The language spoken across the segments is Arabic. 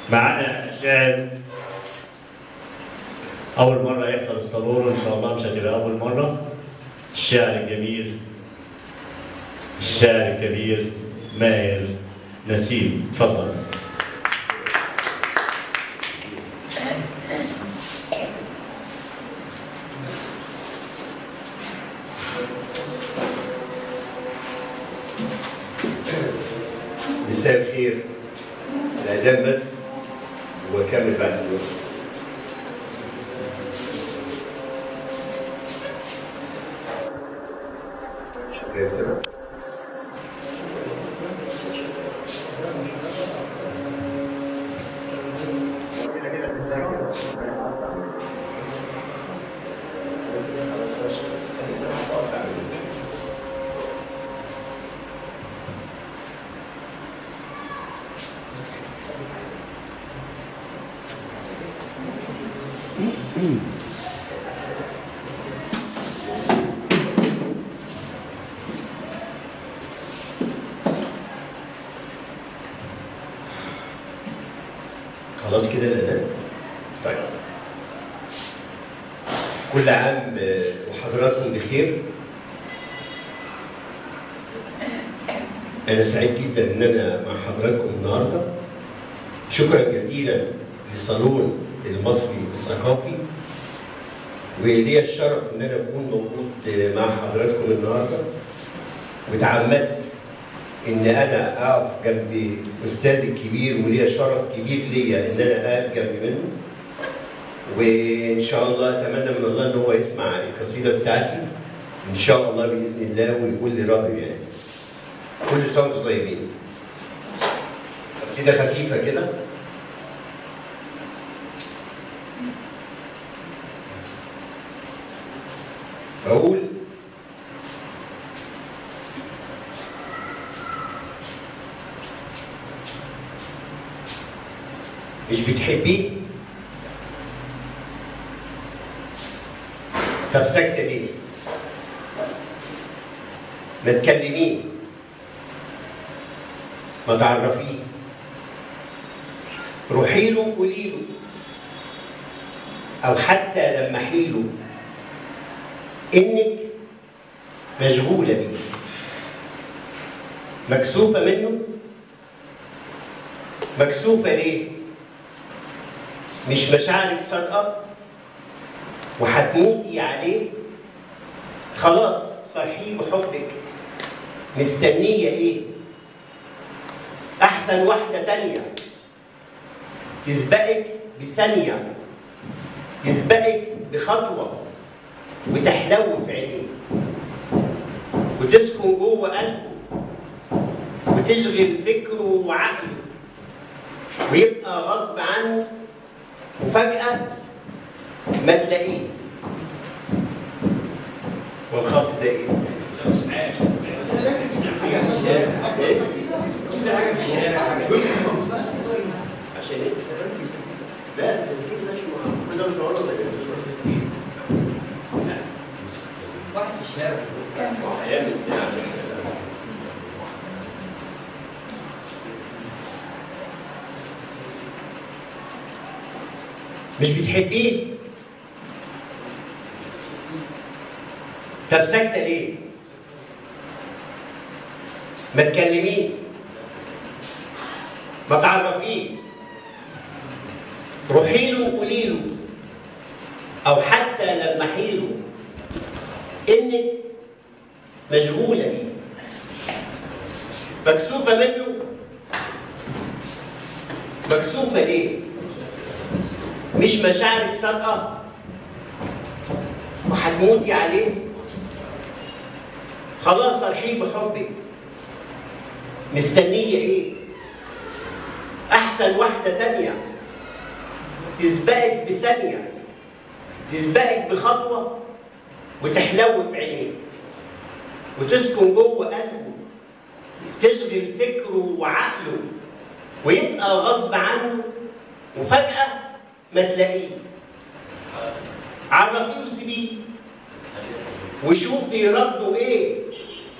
معانا شاعر أول مرة يحضر الصالون، وإن شاء الله مش هتبقى أول مرة. الشاعر الجميل الشاعر الكبير ماهر نسيم، اتفضل. مساء الخير. الأذان بس وأكمل بعد الوقت. شكرا يا سلام. خلاص كده الأذان؟ طيب. كل عام وحضراتكم بخير. أنا سعيد جدا إن أنا مع حضراتكم النهارده. شكرا جزيلا لصالون المصري الثقافي، وليا الشرف إن أنا أكون موجود مع حضراتكم النهارده، وتعمدت إن أنا أقف جنب أستاذي الكبير، وليا شرف كبير ليا إن أنا أقف جنب منه. وإن شاء الله أتمنى من الله إن هو يسمع القصيدة بتاعتي إن شاء الله بإذن الله، ويقول لي رأيه يعني. كل سنة وأنتم طيبين. قصيدة خفيفة كده. بقول: مش بتحبيه؟ طب ساكتة ليه؟ ما تكلميه، ما تعرفيه، روحي له قولي له، أو حتى لمحي له إنك مشغولة بيه. مكسوفة منه؟ مكسوفة ليه؟ مش مشاعرك صادقة وهتموتي عليه؟ خلاص صرحيه بحبك، مستنية ايه؟ أحسن واحدة تانية تسبقك بثانية، تسبقك بخطوة، وتحلو في عينيه، وتسكن جوه قلبه، وتشغل فكره وعقله، ويبقى غصب عنه، وفجأة ما تلاقيه. والخط ده ايه؟ لا ما سمعهاش. حاجة في الشارع. ايه؟ عشان ايه؟ لا التسجيل ماشي مع كده بصوره ولا واحد في الشارع هيعمل مش بتحبيه؟ طب ساكتة ليه؟ ما تكلميه، ما تعرفيه، روحي له وقولي له، أو حتى لمحي له إنك مشغولة بيه. مكسوفة منه؟ مكسوفة ليه؟ مش مشاعرك صادقة وهتموتي عليه؟ خلاص صرحيه بحبك، مستنية ايه؟ أحسن واحدة تانية تسبقك بثانية، تسبقك بخطوة، وتحلو في عينيه، وتسكن جوه قلبه، تشغل فكره وعقله، ويبقى غصب عنه، وفجأة ما تلاقيه. عرفيه وسيبيه، وشوفي رده ايه،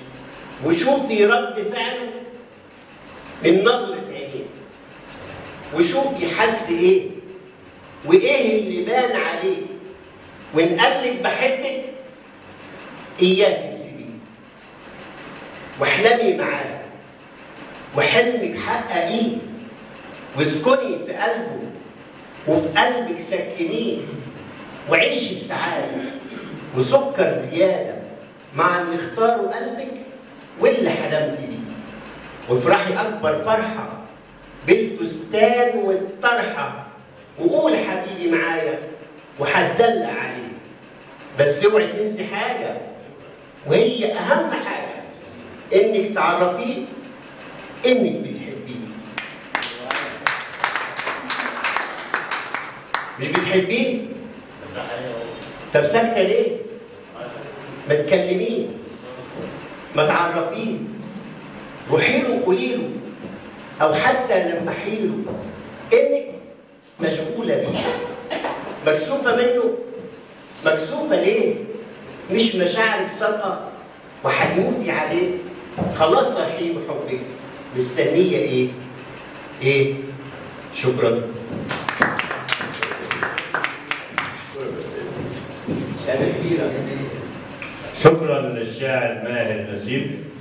وشوفي رد فعله من نظرة عينيه. وشوفي حس ايه وايه اللي بان عليه، وان قالك بحبك اياك تسيبيه، واحلمي معاه وحلمك حققيه، واسكني في قلبه وفي قلبك سكنيه، وعيشي بسعاده وسكر زياده مع اللي اختاروا قلبك واللي حلمت بيه، وافرحي اكبر فرحه بالفستان والطرحه، وقول حبيبي معايا وهتدلع عليه، بس اوعي تنسي حاجه وهي اهم حاجه، انك تعرفيه انك بتحبيه. مش بتحبيه؟ طب ساكته ليه؟ ما تكلميه، ما تعرفيه، روحي له قولي له، او حتى لمحي له انك مشغوله بيه. مكسوفه منه؟ مكسوفه ليه؟ مش مشاعرك صادقه وهتموتي عليه؟ خلاص رحيم حبك، مستنيه ايه؟ ايه؟ شكرا. شكرا للشاعر ماهر نسيب.